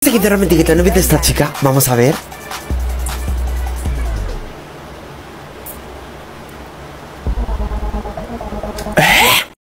sinceramente que te novio de esta chica. Vamos a ver.